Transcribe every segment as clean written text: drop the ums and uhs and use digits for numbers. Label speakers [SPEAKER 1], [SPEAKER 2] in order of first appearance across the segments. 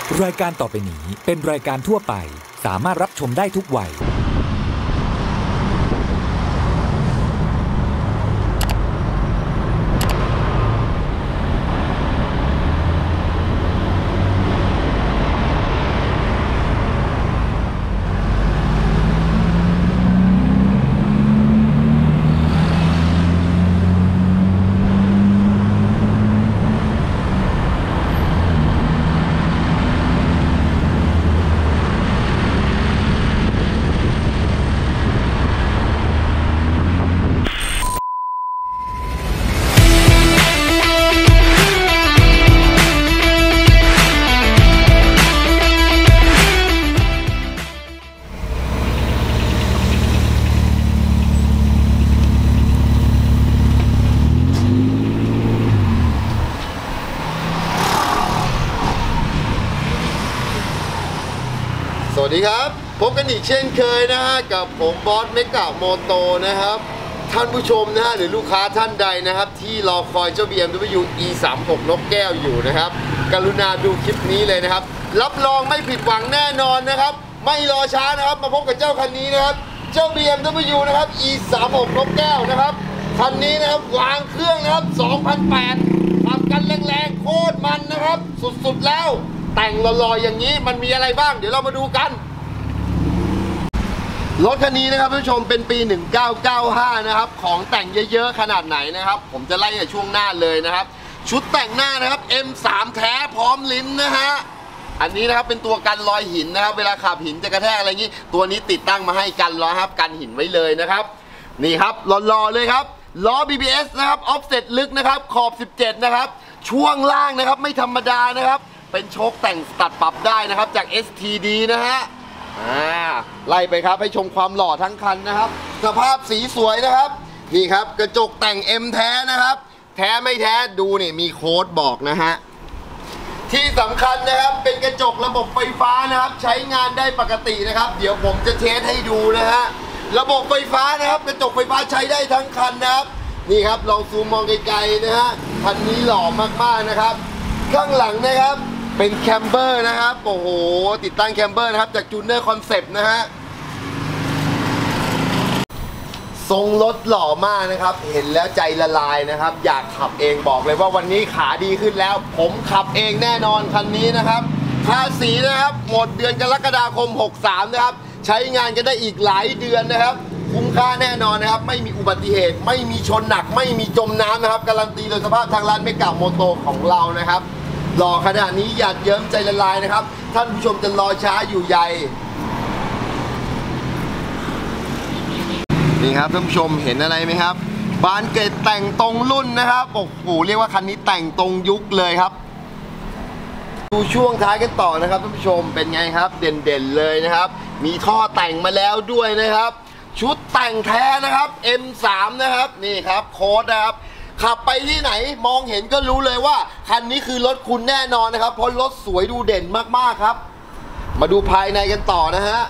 [SPEAKER 1] รายการต่อไปนี้เป็นรายการทั่วไปสามารถรับชมได้ทุกวัย
[SPEAKER 2] สวัสดีครับพบกันอีกเช่นเคยนะฮะกับผมบอสเมกะโมโตนะครับท่านผู้ชมนะฮะหรือลูกค้าท่านใดนะครับที่รอคอยเจ้า BMW E36 นกแก้วอยู่นะครับกรุณาดูคลิปนี้เลยนะครับรับรองไม่ผิดหวังแน่นอนนะครับไม่รอช้านะครับมาพบกับเจ้าคันนี้นะครับเจ้า BMW นะครับ E36 นกแก้วนะครับคันนี้นะครับวางเครื่องนะครับ2008ขับกันแรงๆโคตรมันนะครับสุดๆแล้วแต่งหล่อๆอย่างนี้มันมีอะไรบ้างเดี๋ยวเรามาดูกันรถคันนี้นะครับท่านผู้ชมเป็นปี1995นะครับของแต่งเยอะๆขนาดไหนนะครับผมจะไล่ในช่วงหน้าเลยนะครับชุดแต่งหน้านะครับ M3 แท้พร้อมลิ้นนะฮะอันนี้นะครับเป็นตัวกันรอยหินนะครับเวลาขับหินจะกระแทกอะไรอย่างนี้ตัวนี้ติดตั้งมาให้กันล้อครับกันหินไว้เลยนะครับนี่ครับหล่อๆเลยครับล้อ BBS นะครับออฟเซ็ตลึกนะครับขอบ17นะครับช่วงล่างนะครับไม่ธรรมดานะครับเป็นโชคแต่งตัดปรับได้นะครับจาก STD นะฮะไล่ไปครับให้ชมความหล่อทั้งคันนะครับสภาพสีสวยนะครับนี่ครับกระจกแต่ง M แท้นะครับแท้ไม่แท้ดูนี่มีโค้ดบอกนะฮะที่สำคัญนะครับเป็นกระจกระบบไฟฟ้านะครับใช้งานได้ปกตินะครับเดี๋ยวผมจะเทสให้ดูนะฮะระบบไฟฟ้านะครับกระจกไฟฟ้าใช้ได้ทั้งคันนะครับนี่ครับลองซูมมองไกลๆนะฮะคันนี้หล่อมากๆนะครับข้างหลังนะครับเป็นแคมเบอร์นะครับโอ้โหติดตั้งแคมเบอร์นะครับจากจูเนอร์คอนเซปต์นะฮะทรงรถหล่อมากนะครับเห็นแล้วใจละลายนะครับอยากขับเองบอกเลยว่าวันนี้ขาดีขึ้นแล้วผมขับเองแน่นอนคันนี้นะครับภาษีนะครับหมดเดือนกรกฎาคม63นะครับใช้งานกันได้อีกหลายเดือนนะครับคุ้มค่าแน่นอนนะครับไม่มีอุบัติเหตุไม่มีชนหนักไม่มีจมน้ำนะครับการันตีโดยสภาพทางร้านเมกะโมโตของเรานะครับหล่อขนาดนี้หยาดเยิ้มใจละลายนะครับท่านผู้ชมจะรอช้าอยู่ใหญ่นี่ครับท่านผู้ชมเห็นอะไรไหมครับบานเกตแต่งตรงรุ่นนะครับโอ้โหเรียกว่าคันนี้แต่งตรงยุคเลยครับดูช่วงท้ายกันต่อนะครับท่านผู้ชมเป็นไงครับเด่นๆเลยนะครับมีท่อแต่งมาแล้วด้วยนะครับชุดแต่งแท้นะครับ M3 นะครับนี่ครับโค้ดนะครับขับไปที่ไหนมองเห็นก็รู้เลยว่าคันนี้คือรถคุณแน่นอนนะครับเพราะรถสวยดูเด่นมากๆครับมาดูภายในกันต่อนะฮะ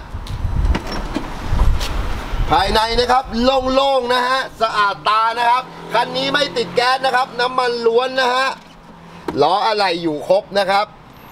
[SPEAKER 2] ภายในนะครับโล่งๆนะฮะสะอาดตานะครับคันนี้ไม่ติดแก๊สนะครับน้ำมันล้วนนะฮะล้ออะไรอยู่ครบนะครับ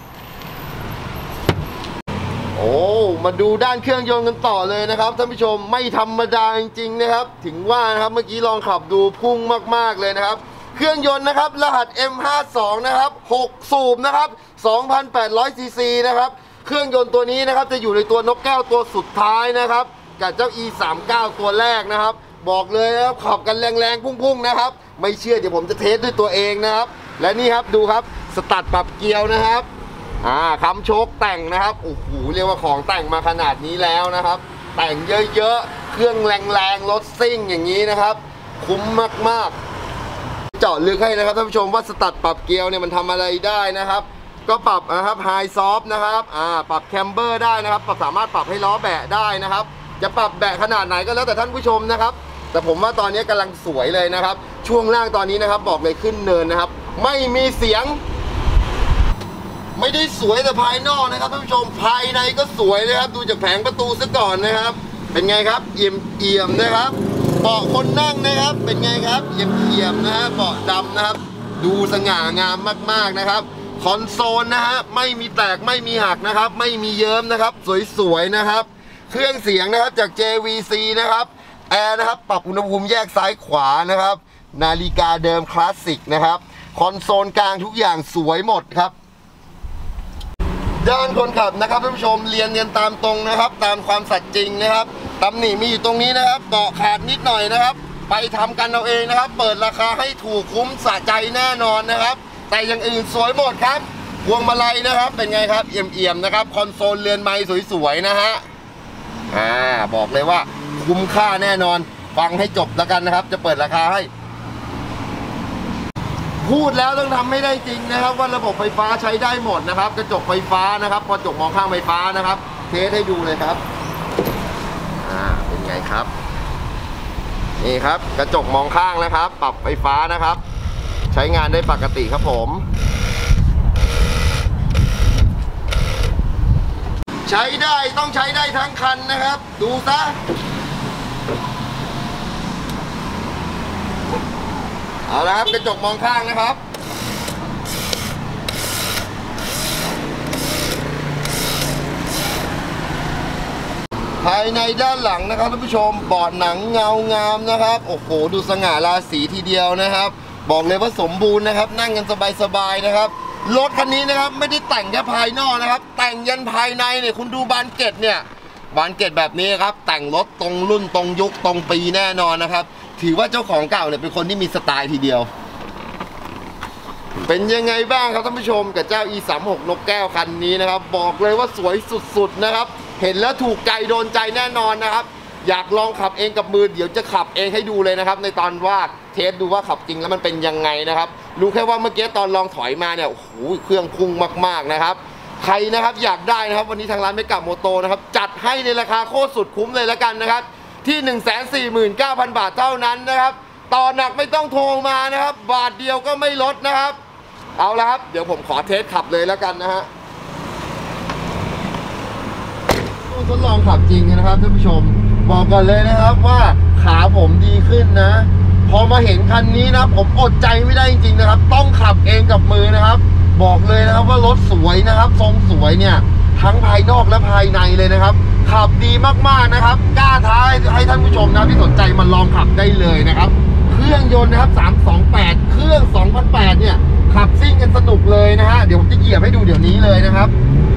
[SPEAKER 2] โอ้มาดูด้านเครื่องยนต์กันต่อเลยนะครับท่านผู้ชมไม่ธรรมดาจริงๆนะครับถึงว่านะครับเมื่อกี้ลองขับดูพุ่งมากๆเลยนะครับเครื่องยนต์นะครับรหัส M52 นะครับ6สูบนะครับ2,800 ซีซีนะครับเครื่องยนต์ตัวนี้นะครับจะอยู่ในตัวนกแก้วตัวสุดท้ายนะครับกับเจ้า E39 ตัวแรกนะครับบอกเลยนะครับขับกันแรงๆพุ่งๆนะครับไม่เชื่อเดี๋ยวผมจะเทสด้วยตัวเองนะครับและนี่ครับดูครับสตาร์ทปรับเกียร์นะครับคำโชคแต่งนะครับโอ้โหเรียกว่าของแต่งมาขนาดนี้แล้วนะครับแต่งเยอะๆเครื่องแรงๆรถซิ่งอย่างนี้นะครับคุ้มมากๆเจาะลึกให้นะครับท่านผู้ชมว่าสตาร์ทปรับเกียร์เนี่ยมันทำอะไรได้นะครับก็ปรับนะครับไฮซอฟต์นะครับปรับแคมเบอร์ได้นะครับสามารถปรับให้ล้อแบะได้นะครับจะปรับแบะขนาดไหนก็แล้วแต่ท่านผู้ชมนะครับแต่ผมว่าตอนนี้กำลังสวยเลยนะครับช่วงล่างตอนนี้นะครับบอกเลยขึ้นเนินนะครับไม่มีเสียงไม่ได้สวยแต่ภายนอกนะครับท่านผู้ชมภายในก็สวยนะครับดูจากแผงประตูซะก่อนนะครับเป็นไงครับเอี่ยมนะครับเบาะคนนั่งนะครับเป็นไงครับเอี่ยมนะฮะเบาะดำนะครับดูสง่างามมากๆนะครับคอนโซลนะฮะไม่มีแตกไม่มีหักนะครับไม่มีเยิ้มนะครับสวยๆนะครับเครื่องเสียงนะครับจาก JVC นะครับแอร์นะครับปรับอุณหภูมิแยกซ้ายขวานะครับนาฬิกาเดิมคลาสสิกนะครับคอนโซลกลางทุกอย่างสวยหมดครับด้านคนขับนะครับท่านผู้ชมเรียนตามตรงนะครับตามความสัตย์จริงนะครับตำหนิมีอยู่ตรงนี้นะครับเบาะขาดนิดหน่อยนะครับไปทำกันเอาเองนะครับเปิดราคาให้ถูกคุ้มสะใจแน่นอนนะครับแต่อย่างอื่นสวยหมดครับพวงมาลัยนะครับเป็นไงครับเอี่ยมๆนะครับคอนโซลเรือนไม้สวยๆนะฮะบอกเลยว่าคุ้มค่าแน่นอนฟังให้จบแล้วกันนะครับจะเปิดราคาให้พูดแล้วต้องทำไม่ได้จริงนะครับว่าระบบไฟฟ้าใช้ได้หมดนะครับกระจกไฟฟ้านะครับกระจกมองข้างไฟฟ้านะครับเทสให้ดูเลยครับเป็นไงครับนี่ครับกระจกมองข้างนะครับปรับไฟฟ้านะครับใช้งานได้ปกติครับผมใช้ได้ต้องใช้ได้ทั้งคันนะครับดูซะเอาละครับกระจกมองข้างนะครับภายในด้านหลังนะครับท่านผู้ชมเบาะหนังเงางามนะครับโอ้โหดูสง่าราศีทีเดียวนะครับบอกเลยว่าสมบูรณ์นะครับนั่งกันสบายๆนะครับรถคันนี้นะครับไม่ได้แต่งแค่ภายนอกนะครับแต่งยันภายในเนี่ยคุณดูบานเกล็ดเนี่ยบานเกล็ดแบบนี้ครับแต่งรถตรงรุ่นตรงยุคตรงปีแน่นอนนะครับถือว่าเจ้าของเก่าเนี่ยเป็นคนที่มีสไตล์ทีเดียวเป็นยังไงบ้างครับท่านผู้ชมกับเจ้า E36 นกแก้วคันนี้นะครับบอกเลยว่าสวยสุดๆนะครับเห็นแล้วถูกใจโดนใจแน่นอนนะครับอยากลองขับเองกับมือเดี๋ยวจะขับเองให้ดูเลยนะครับในตอนว่าเทสดูว่าขับจริงแล้วมันเป็นยังไงนะครับรู้แค่ว่าเมื่อกี้ตอนลองถอยมาเนี่ยโอ้โหเครื่องพุ่งมากๆนะครับใครนะครับอยากได้นะครับวันนี้ทางร้านเมกะโมโตนะครับจัดให้ในราคาโคตรสุดคุ้มเลยแล้วกันนะครับที่ 149,000 บาทเท่านั้นนะครับต่อหนักไม่ต้องโทรมานะครับบาทเดียวก็ไม่ลดนะครับเอาละครับเดี๋ยวผมขอเทสขับเลยแล้วกันนะฮะทดลองขับจริงนะครับท่านผู้ชมบอกก่อนเลยนะครับว่าขาผมดีขึ้นนะพอมาเห็นคันนี้นะผมอดใจไม่ได้จริงๆนะครับต้องขับเองกับมือนะครับบอกเลยนะครับว่ารถสวยนะครับทรงสวยเนี่ยทั้งภายนอกและภายในเลยนะครับขับดีมากๆนะครับกล้าท้าให้ท่านผู้ชมนะที่สนใจมาลองขับได้เลยนะครับเครื่องยนต์นะครับ328เครื่อง2008เนี่ยขับซิ่งกันสนุกเลยนะฮะเดี๋ยวผมจะเหยียบให้ดูเดี๋ยวนี้เลยนะครับ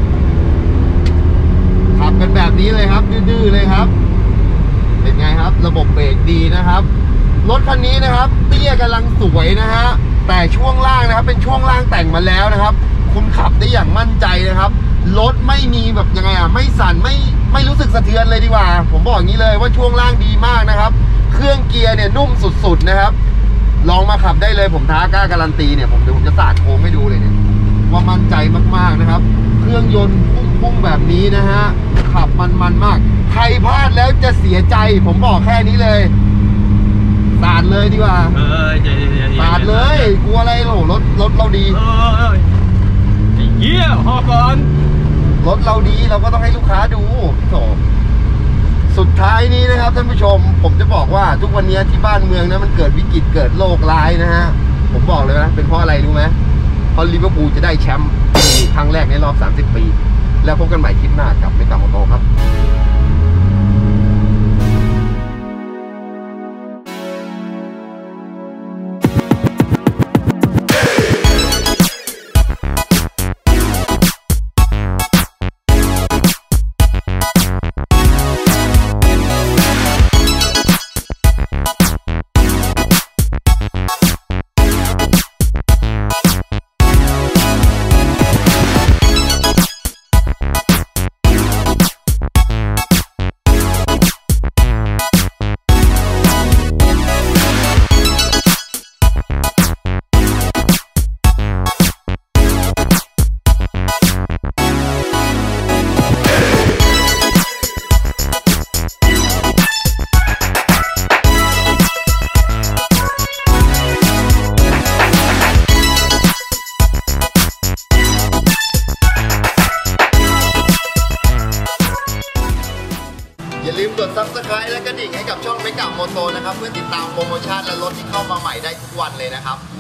[SPEAKER 2] ขับกันแบบนี้เลยครับดื้อๆเลยครับเป็นไงครับระบบเบรกดีนะครับรถคันนี้นะครับเตี้ยกำลังสวยนะฮะแต่ช่วงล่างนะครับเป็นช่วงล่างแต่งมาแล้วนะครับคุณขับได้อย่างมั่นใจนะครับรถไม่มีแบบยังไงไม่สั่นไม่รู้สึกสะเทือนเลยดีกว่าผมบอกอย่างนี้เลยว่าช่วงล่างดีมากนะครับเครื่องเกียร์เนี่ยนุ่มสุดๆนะครับลองมาขับได้เลยผมท้ากล้าการันตีเนี่ยผมจะสาดโค้งให้ดูเลยเนี่ยว่ามั่นใจมากๆนะครับเครื่องยนต์พุ่งแบบนี้นะฮะขับมันมากใครพลาดแล้วจะเสียใจผมบอกแค่นี้เลยสาดเลยดีกว่าสาดเลยกลัวอะไรโหรถเราดี
[SPEAKER 3] เยี่ยมพอก่อน
[SPEAKER 2] รถเราดีเราก็ต้องให้ลูกค้าดูโถสุดท้ายนี้นะครับท่านผู้ชมผมจะบอกว่าทุกวันนี้ที่บ้านเมืองนะมันเกิดวิกฤตเกิดโรคร้ายนะฮะผมบอกเลยนะเป็นเพราะอะไรรู้ไหมเพราะลิเวอร์พูลจะได้แชมป์ครั้งแรกในรอบ30 ปีแล้วพบกันใหม่คลิปหน้ากับเมกะโมโตครับอย่าลืมกด Subscribe และกระดิ่งให้กับช่องเมกะโมโตนะครับเพื่อติดตามโปรโมชั่นและรถที่เข้ามาใหม่ได้ทุกวันเลยนะครับ